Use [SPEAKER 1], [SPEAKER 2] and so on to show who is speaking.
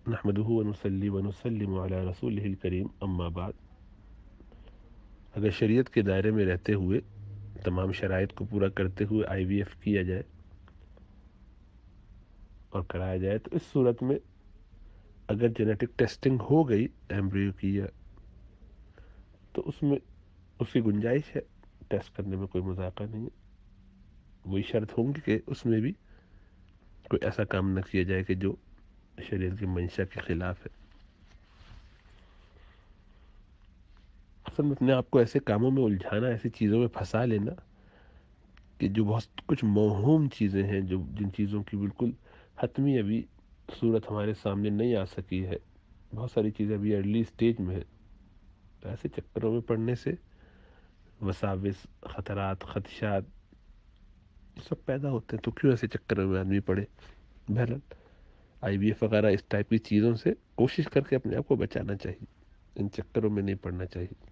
[SPEAKER 1] نحمده ونصلي ونسلم علی رسولہ الکریم، اما بعد۔ اگر شریعت کے دائرے میں رہتے ہوئے تمام شرائط کو پورا کرتے ہوئے آئی وی ایف کیا جائے اور کرایا جائے تو اس صورت میں اگر جینیٹک ٹیسٹنگ ہو گئی ایمبریو کی تو اس میں اس کی گنجائش ہے، ٹیسٹ کرنے میں کوئی مذاقہ نہیں ہے۔ وہی شرط ہوں گی کہ اس میں بھی کوئی ایسا کام نہ کیا جائے کہ جو شریعت کی منشا کے خلاف ہے۔ اصل میں اپنے آپ کو ایسے کاموں میں الجھانا، ایسی چیزوں میں پھنسا لینا کہ جو بہت کچھ موہوم چیزیں ہیں، جن چیزوں کی بالکل حتمی ابھی صورت ہمارے سامنے نہیں آ سکی ہے، بہت ساری چیزیں ابھی ارلی سٹیج میں ہے، تو ایسے چکروں میں پڑنے سے وساوس، خطرات، خدشات یہ سب پیدا ہوتے ہیں۔ تو کیوں ایسے چکروں میں آدمی پڑے؟ بہرحال آئی وی ایف وغیرہ اس ٹائپ کی چیزوں سے کوشش کر کے اپنے آپ کو بچانا چاہیے، ان چکروں میں نہیں پڑنا چاہیے۔